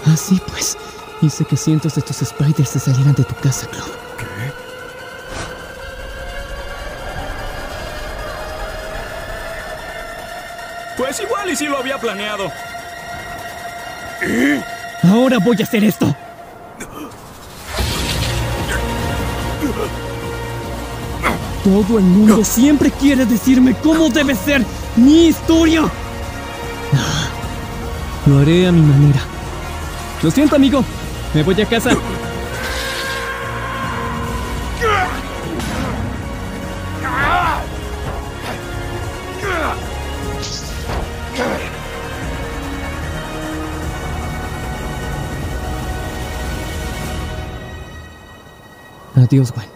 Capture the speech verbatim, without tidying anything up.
Así pues, hice que cientos de tus spiders se salieran de tu casa, Clove. ¿Qué? Pues igual y sí lo había planeado. ¿Eh? Ahora voy a hacer esto. Todo el mundo siempre quiere decirme cómo debe ser mi historia. Lo haré a mi manera. Lo siento, amigo. Me voy a casa. Adiós, Gwen.